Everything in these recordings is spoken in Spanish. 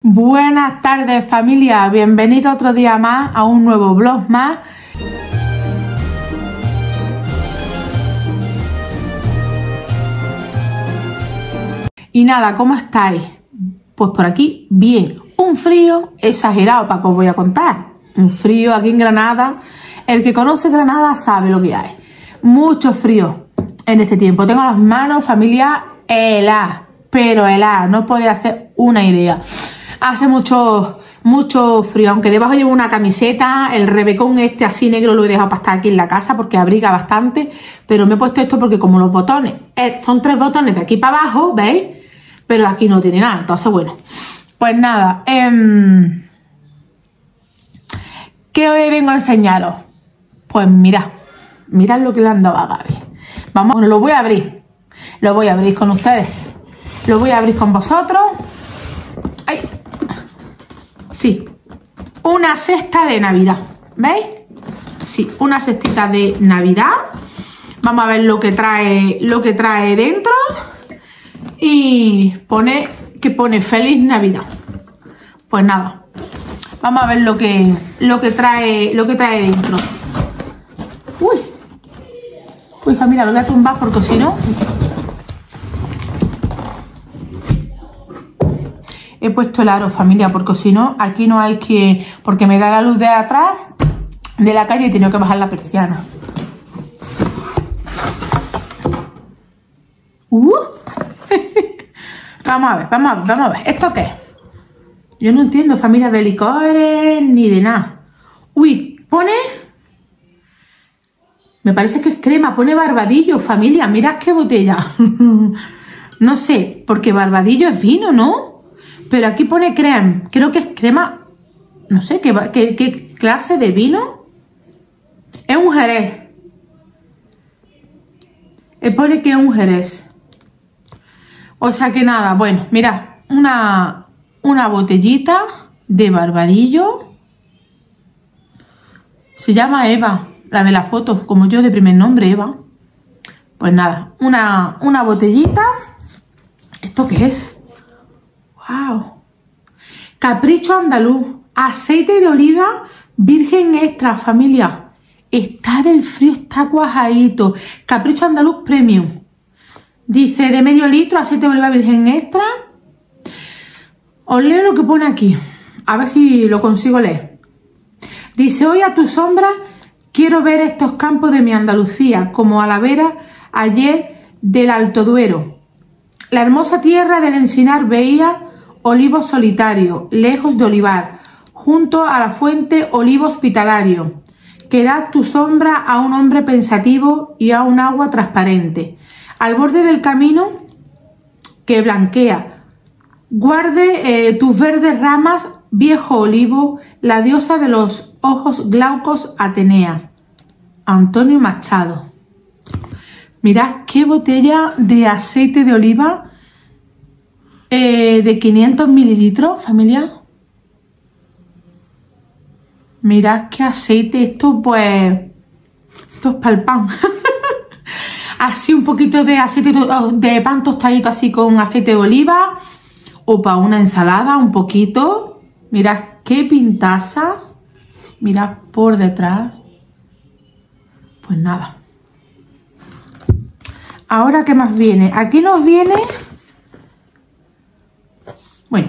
Buenas tardes, familia, bienvenido otro día más a un nuevo vlog más. Y nada, ¿cómo estáis? Pues por aquí, bien. Un frío exagerado, para que os voy a contar. Un frío aquí en Granada. El que conoce Granada sabe lo que hay. Mucho frío en este tiempo. Tengo las manos, familia, heladas, pero heladas. No podéis hacer una idea. Hace mucho frío, aunque debajo llevo una camiseta. El rebecón este así negro lo he dejado para estar aquí en la casa porque abriga bastante. Pero me he puesto esto porque como los botones, son 3 botones de aquí para abajo, ¿veis? Pero aquí no tiene nada, entonces bueno. Pues nada, ¿qué hoy vengo a enseñaros? Pues mirad lo que le han dado a Gaby. Vamos, bueno, lo voy a abrir con ustedes. Lo voy a abrir con vosotros. ¡Ay! Sí, una cesta de Navidad, ¿veis? Sí, una cestita de Navidad. Vamos a ver lo que trae dentro. Y pone Feliz Navidad. Pues nada, vamos a ver lo que trae dentro. Uy, familia, lo voy a tumbar porque si no. He puesto el aro, familia, porque si no, aquí no hay que... Porque me da la luz de atrás de la calle y he tenido que bajar la persiana. Vamos a ver. ¿Esto qué es? Yo no entiendo, familia, de licores ni de nada. Uy, pone... Me parece que es crema, pone Barbadillo, familia. Mirad qué botella. No sé, porque Barbadillo es vino, ¿no? Pero aquí pone crema. Creo que es crema... No sé, ¿qué clase de vino? Es un Jerez. Pone que es un Jerez. O sea que nada, bueno, mirad. Una botellita de Barbadillo. Se llama Eva. La de la foto, como yo de primer nombre, Eva. Pues nada, una botellita. ¿Esto qué es? ¡Wow! Capricho andaluz. Aceite de oliva virgen extra, familia. Está del frío, está cuajadito. Capricho andaluz premium. Dice de medio litro, aceite de oliva virgen extra. Os leo lo que pone aquí. A ver si lo consigo leer. Dice, hoy a tu sombra quiero ver estos campos de mi Andalucía, como a la vera ayer del Alto Duero. La hermosa tierra del encinar veía olivos solitarios, lejos de olivar, junto a la fuente olivo hospitalario, que da tu sombra a un hombre pensativo y a un agua transparente. Al borde del camino que blanquea, guarde tus verdes ramas, viejo olivo, la diosa de los ojos glaucos Atenea. Antonio Machado. Mirad qué botella de aceite de oliva de 500 mililitros, familia. Mirad qué aceite. Esto es para el pan. Así un poquito de aceite de pan tostadito así con aceite de oliva. O para una ensalada un poquito. Mirad qué pintaza. Mirad por detrás. Pues nada. Ahora, ¿qué más viene? Aquí nos viene... Bueno.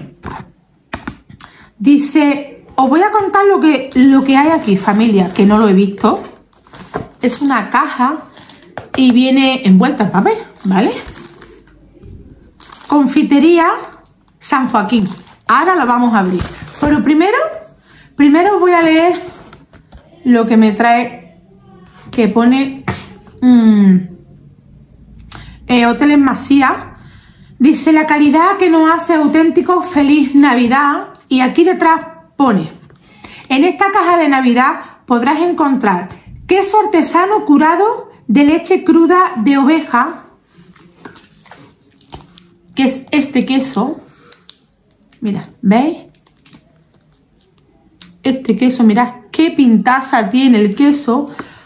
Dice... Os voy a contar lo que hay aquí, familia, que no lo he visto. Es una caja y viene envuelta en papel, ¿vale? Confitería San Joaquín. Ahora la vamos a abrir. Pero primero voy a leer lo que me trae, que pone Hoteles Masía. Dice la calidad que nos hace auténticos, feliz Navidad. Y aquí detrás pone, en esta caja de Navidad podrás encontrar queso artesano curado de leche cruda de oveja, que es este queso. Mira, ¿veis? Este queso, mirad qué pintaza tiene el queso.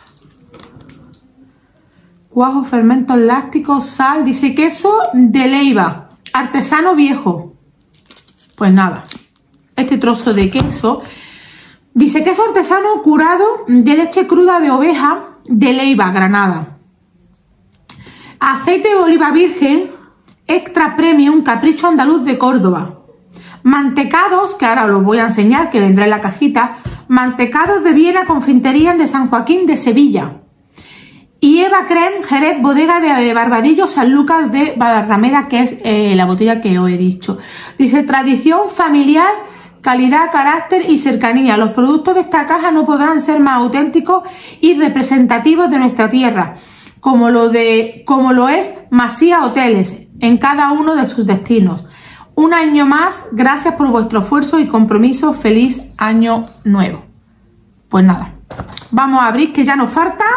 Cuajo, fermentos lácticos, sal. Dice queso de Leiva, artesano viejo. Pues nada, este trozo de queso. Dice queso artesano curado de leche cruda de oveja de Leiva, Granada. Aceite de oliva virgen extra premium capricho andaluz de Córdoba. Mantecados, que ahora os voy a enseñar, que vendrá en la cajita. Mantecados de Viena Confitería de San Joaquín de Sevilla. Y Eva Creme Jerez, bodega de Barbadillo, San Lucas de Barrameda, que es la botella que os he dicho. Dice tradición familiar, calidad, carácter y cercanía. Los productos de esta caja no podrán ser más auténticos y representativos de nuestra tierra, como lo es Masía Hoteles en cada uno de sus destinos. Un año más, gracias por vuestro esfuerzo y compromiso. Feliz año nuevo. Pues nada, vamos a abrir, que ya nos falta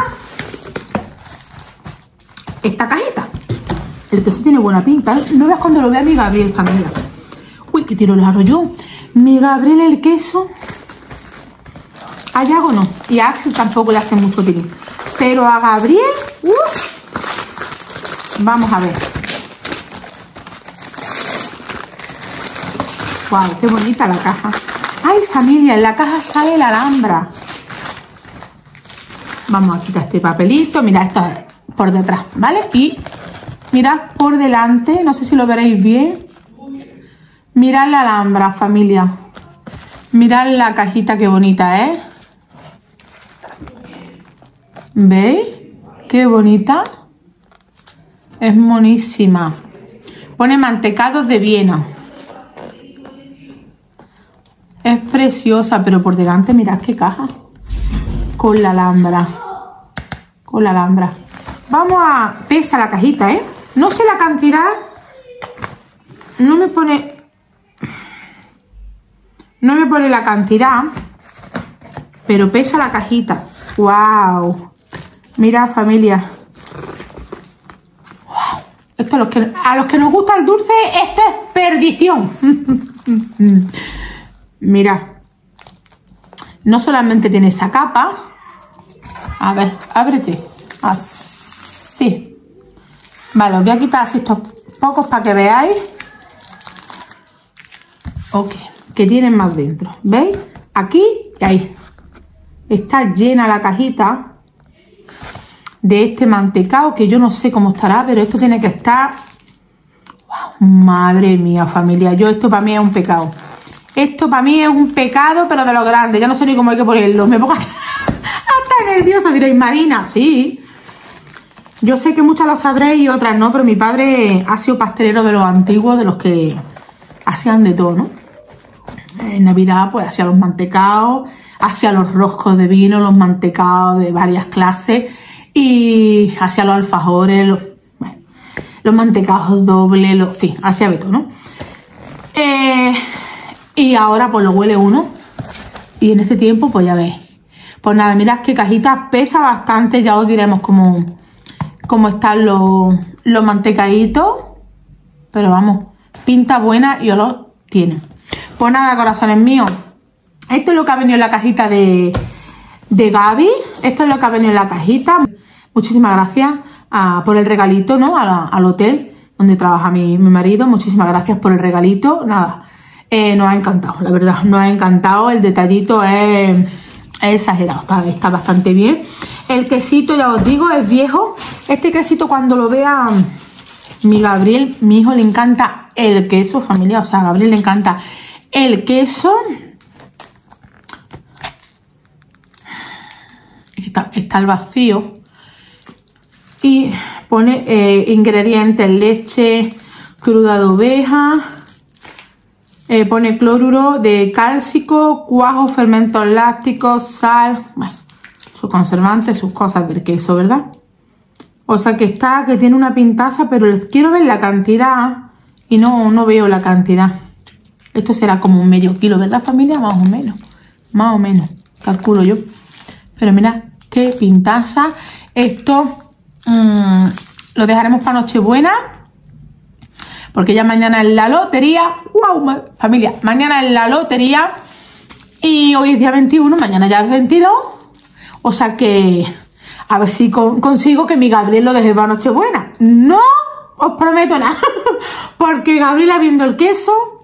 esta cajita. El queso tiene buena pinta, ¿eh? No veas cuando lo vea mi Gabriel, familia. Uy, que tiro el arroyo. Mi Gabriel el queso. A Yago no. Y a Axel tampoco le hace mucho tirín. Pero a Gabriel... Vamos a ver. Wow, qué bonita la caja. Ay, familia, en la caja sale la alhambra. Vamos a quitar este papelito. Mira, esto es por detrás, ¿vale? Y mirad por delante, no sé si lo veréis bien. Mirad la alhambra, familia. Mirad la cajita, qué bonita, ¿eh? ¿Veis? Qué bonita. Es monísima. Pone mantecados de Viena. Es preciosa, pero por delante mirad qué caja. Con la alhambra. Con la alhambra. Vamos a... Pesa la cajita, ¿eh? No sé la cantidad. No me pone la cantidad. Pero pesa la cajita. ¡Wow! Mirad, familia. ¡Wow! Esto a los que nos gusta el dulce, esto es perdición. Mirad. No solamente tiene esa capa. A ver, ábrete. Así. Vale, os voy a quitar así estos pocos para que veáis. Ok, que tienen más dentro. ¿Veis? Aquí y ahí. Está llena la cajita de este mantecado, que yo no sé cómo estará, pero esto tiene que estar... Wow, madre mía, familia. Esto para mí es un pecado. Esto para mí es un pecado, pero de lo grande. Ya no sé ni cómo hay que ponerlo. Me pongo hasta nerviosa. Diréis, Marina, sí. Yo sé que muchas lo sabréis y otras no, pero mi padre ha sido pastelero de los antiguos, de los que hacían de todo, ¿no? En Navidad, pues, hacía los mantecados, hacía los roscos de vino, los mantecados de varias clases y hacía los alfajores, los mantecados dobles, en fin, hacía de todo, ¿no? Y ahora pues lo huele uno. Y en este tiempo pues ya veis. Pues nada, mirad qué cajita, pesa bastante. Ya os diremos cómo están los mantecaditos. Pero vamos, pinta buena y olor tiene. Pues nada, corazones míos. Esto es lo que ha venido en la cajita de Gaby. Esto es lo que ha venido en la cajita. Muchísimas gracias por el regalito, ¿no? Al hotel donde trabaja mi marido. Muchísimas gracias por el regalito. Nada. Nos ha encantado, la verdad, nos ha encantado. El detallito es exagerado, está bastante bien. El quesito, ya os digo, es viejo. Este quesito, cuando lo vea mi Gabriel, mi hijo, le encanta el queso, familia. O sea, a Gabriel le encanta el queso. Está al vacío. Y pone ingredientes: leche cruda de oveja. Pone cloruro de cálcico, cuajo, fermentos lácticos, sal, bueno, sus conservantes, sus cosas del queso, ¿verdad? O sea que tiene una pintaza, pero les quiero ver la cantidad y no veo la cantidad. Esto será como un medio kilo, ¿verdad, familia? Más o menos, calculo yo. Pero mirad qué pintaza. Esto lo dejaremos para Nochebuena. Porque ya mañana es la lotería. ¡Wow! Familia, mañana es la lotería. Y hoy es día 21, mañana ya es 22. O sea que a ver si consigo que mi Gabriel lo deje para Nochebuena. No os prometo nada. Porque Gabriela, viendo el queso,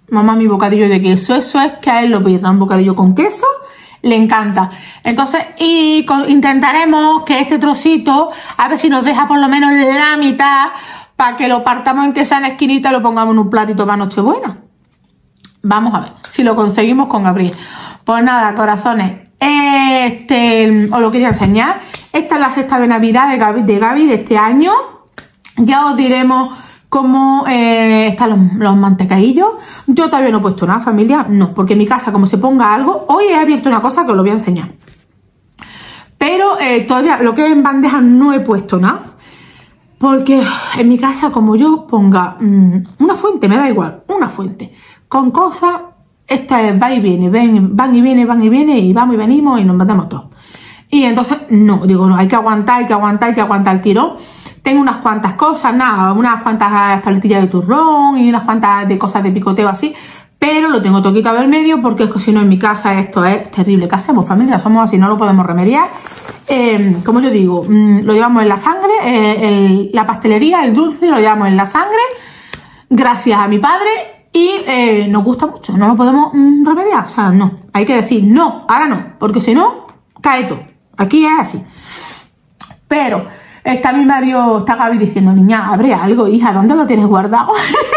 mamá, mi bocadillo de queso. Eso es que a él lo pida, un bocadillo con queso, le encanta. Entonces, intentaremos que este trocito, a ver si nos deja por lo menos la mitad, para que lo partamos en que sea en la esquinita y lo pongamos en un platito para Nochebuena. Vamos a ver si lo conseguimos con Gabriel. Pues nada, corazones, os lo quería enseñar. Esta es la cesta de Navidad de Gaby de este año. Ya os diremos cómo están los mantecadillos. Yo todavía no he puesto nada, familia. No, porque en mi casa, como se ponga algo, hoy he abierto una cosa que os lo voy a enseñar. Pero todavía lo que es en bandeja no he puesto nada. Porque en mi casa, como yo ponga una fuente, me da igual, una fuente, con cosas, esta es va y viene, van y viene, van y viene, y vamos y venimos y nos matamos todos. Y entonces, no, digo, no, hay que aguantar, hay que aguantar, hay que aguantar el tirón. Tengo unas cuantas cosas, nada, unas cuantas paletillas de turrón y unas cuantas de cosas de picoteo así, pero lo tengo todo quitado del medio porque es que si no en mi casa esto es terrible. ¿Qué hacemos, familia? Somos así, no lo podemos remediar. Como yo digo, lo llevamos en la sangre, la pastelería, el dulce, lo llevamos en la sangre, gracias a mi padre, y nos gusta mucho, no lo podemos remediar, o sea, no, hay que decir no, ahora no, porque si no, cae todo, aquí es así. Pero está mi marido, está Gaby diciendo, niña, abre algo, hija, ¿dónde lo tienes guardado?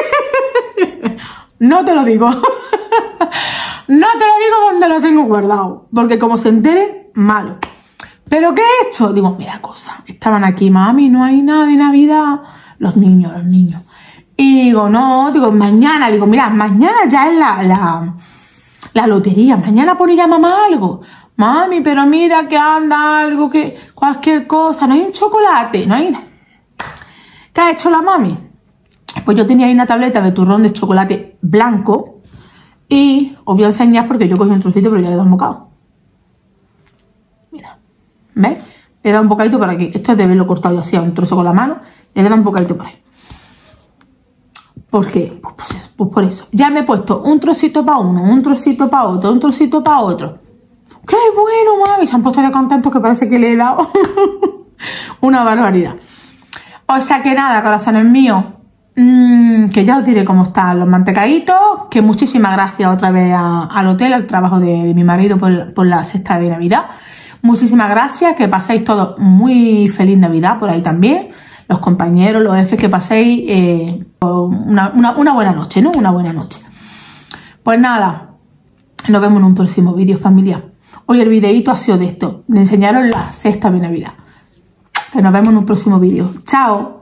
No te lo digo, no te lo digo dónde lo tengo guardado, porque como se entere, malo. ¿Pero qué he hecho? Digo, mira cosa, estaban aquí, mami, no hay nada de Navidad. Los niños. Y digo, no, digo, mañana, digo, mira, mañana ya es la lotería, mañana pone ya mamá algo. Mami, pero mira que anda algo, que cualquier cosa, no hay un chocolate, no hay nada. ¿Qué ha hecho la mami? Pues yo tenía ahí una tableta de turrón de chocolate blanco y os voy a enseñar porque yo cogí un trocito, pero ya le he dado un bocado. ¿Ves? Le he dado un bocadito por aquí. Esto es de haberlo cortado yo así a un trozo con la mano. Le he dado un bocadito por ahí. ¿Por qué? Pues por eso. Ya me he puesto un trocito para uno, un trocito para otro, un trocito para otro. ¡Qué bueno, mami! Se han puesto de contentos que parece que le he dado una barbaridad. O sea que nada, corazones míos. Que ya os diré cómo están los mantecaditos. Que muchísimas gracias otra vez al hotel, al trabajo de mi marido por la cesta de Navidad. Muchísimas gracias, que paséis todos muy feliz Navidad por ahí también. Los compañeros, los jefes, que paséis una buena noche, ¿no? Una buena noche. Pues nada, nos vemos en un próximo vídeo, familia. Hoy el videíto ha sido de esto, de enseñaros la cesta de Navidad. Que nos vemos en un próximo vídeo. ¡Chao!